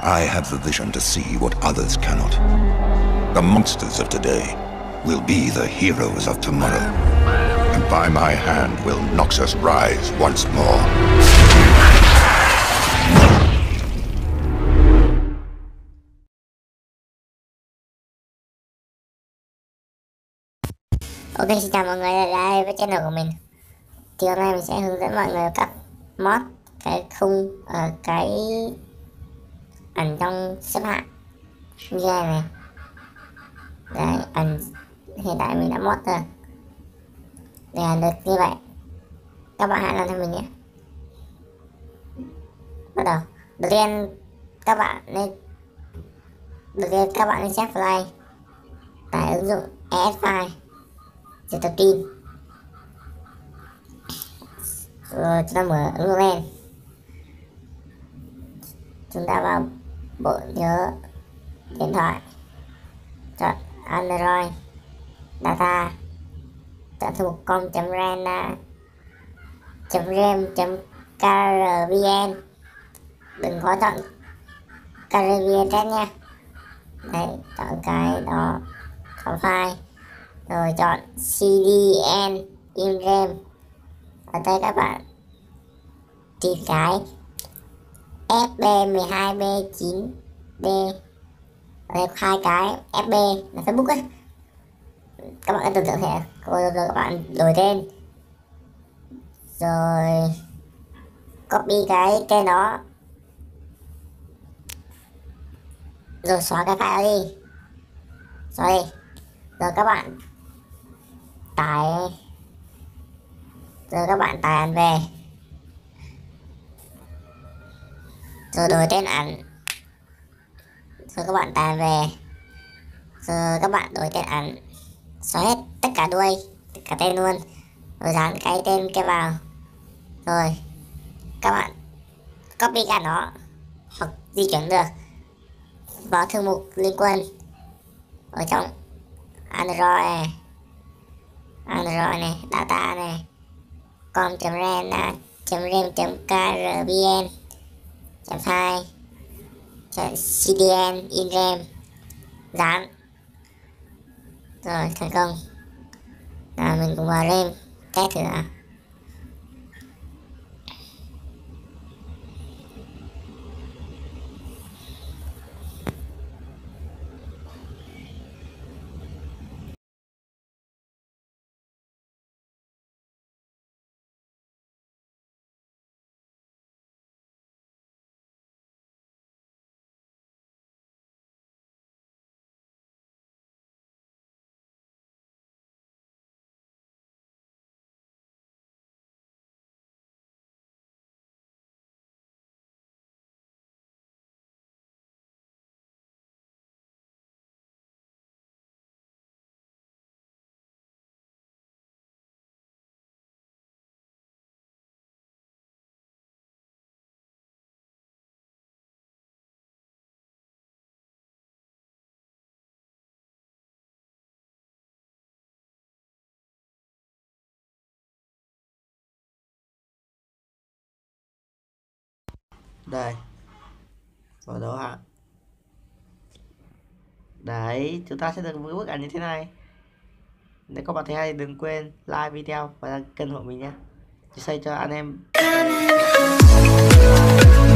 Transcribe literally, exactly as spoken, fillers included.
I have the vision to see what others cannot. The monsters of today will be the heroes of tomorrow. And by my hand will Noxus rise once more. Ok, xin chào mọi người đã đến với channel của mình. Thì hôm nay mình sẽ hướng dẫn mọi người cách mod cái khung ở cái ảnh trong xếp hạng như này này. Đấy, ảnh hiện tại mình đã mod rồi. Để ảnh được như vậy, các bạn hãy làm theo mình nhé. Bắt đầu. Đầu tiên các bạn nên đầu tiên các bạn nên check file tải ứng dụng e ét File để tập tin. Rồi chúng ta mở ứng dụng lên, chúng ta vào bộ nhớ điện thoại, chọn Android data, chọn thư mục com.rena.rem.krvn, đừng có chọn krvn test nha. Đấy, chọn cái đó có file, rồi chọn cdn in rem. Ở đây các bạn tìm cái ép bê mười hai B chín D. Ở đây hai cái ép bê là Facebook ấy, các bạn tưởng tượng thế. Rồi, rồi các bạn đổi tên, rồi copy cái tên đó, rồi xóa cái file đó đi, xóa đi. Rồi các bạn tải, rồi các bạn tải ảnh về, rồi đổi tên ảnh, rồi các bạn tải về, rồi các bạn đổi tên ảnh, xóa hết tất cả đuôi, tất cả tên luôn, rồi dán cái tên kia vào. Rồi các bạn copy cả nó hoặc di chuyển được vào thư mục liên quân ở trong Android này, Android này, data này, com.rena.rem.krvn, chọn file, chọn cdn in rem, dán. Rồi thành công. Nào mình cùng vào lên test thử nào. Đây vào đó hả. Đấy, chúng ta sẽ được một bức ảnh như thế này. Nếu các bạn thấy hay đừng quên like video và đăng ký kênh của mình nhé. Chia sẻ cho anh em.